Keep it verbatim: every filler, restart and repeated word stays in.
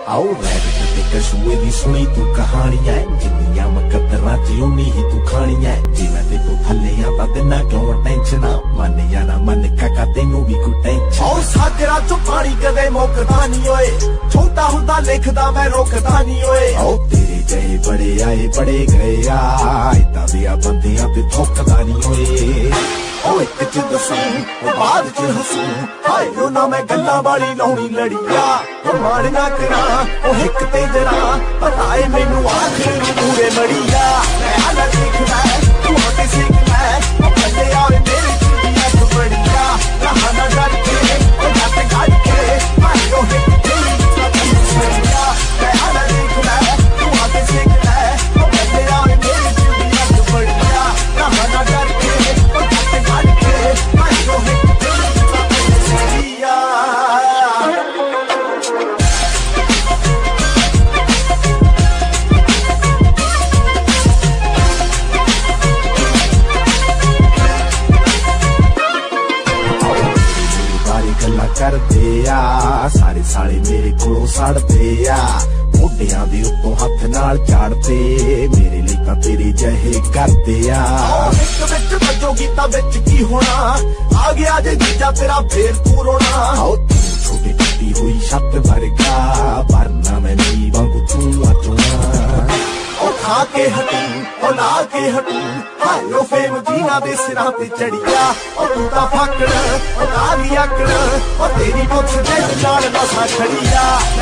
आओ रैबिट ते कछुए दी सुनी तू कहानियां जिन्नियां मकदरां च उन्नी ही तू खानियां जिवें ते तू थल्ले आ तां दिना क्यों टेंशना मन या ना मन काका तैनू भी कोई टेंशन आओ सागरां चों पानी कदे मुकदा नी ओए छोटा हुंदा लिखदा मैं रोकदा नी ओए आओ तेरे गए बड़े आए बड़े गए आ इदां दियां बंदियां ते थोकदा नी ओए ओ एक च दसूं ओ बाद च हसूं हाय ओ ना मैं गल्लां वाली लाउणी लड़िया ओ मार ना करा ओ हिक ते जरा पता है मैनू आखिर नूं पूरे मड़िया मैं आला देखदा तू होते सीखदा ओ कल्ले आवे मेरे च भी अख बड़िया रहा ना डर के ओ जट गड़ के हाय ओ हिक तेरी मड़िया मैं आला देखदा तू होते सीखदा ओ कल्ले आवे मेरे च भी अख बड़िया रहा ना डर के करदे आ सारे साले मेरे कोलों सड़दे आ मोढियां दे उत्तों हत्थ नाल झाड़दे मेरे लिए तां तेरे जहे करदे आ विच विच बजोगी तां विच की होना आ गया जे जीजा तेरा फेर तू रोना आओ तू छोटी टुटी हुई छत वर्गा वरना मैं नी वांगू तू अचोना ओ खा के हटू ओ ला के हटू हाय ओ फेम जीना दे सिरां ते चढ़िया ओ तू तां फाकड़ ओ कादी आकड़ ओ तेरी मुछ दे नाल नसा खड़िया